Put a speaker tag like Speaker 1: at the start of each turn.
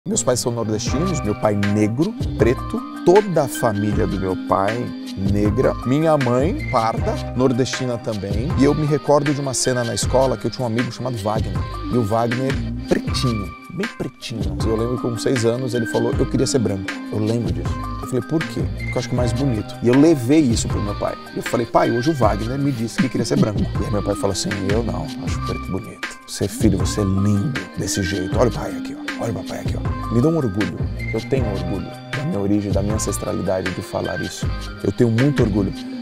Speaker 1: Meus pais são nordestinos, meu pai negro, preto, toda a família do meu pai negra, minha mãe parda, nordestina também. E eu me recordo de uma cena na escola que eu tinha um amigo chamado Wagner. E o Wagner, pretinho, bem pretinho. Eu lembro que com 6 anos ele falou, eu queria ser branco. Eu lembro disso. Eu falei, por quê? Porque eu acho que é mais bonito. E eu levei isso pro meu pai. Eu falei, pai, hoje o Wagner me disse que queria ser branco. E aí meu pai falou assim, eu não, acho preto bonito. Você é filho, você é lindo desse jeito. Olha o pai aqui, ó. Olha o papai aqui, ó. Me dá um orgulho. Eu tenho orgulho da minha origem, da minha ancestralidade de falar isso. Eu tenho muito orgulho.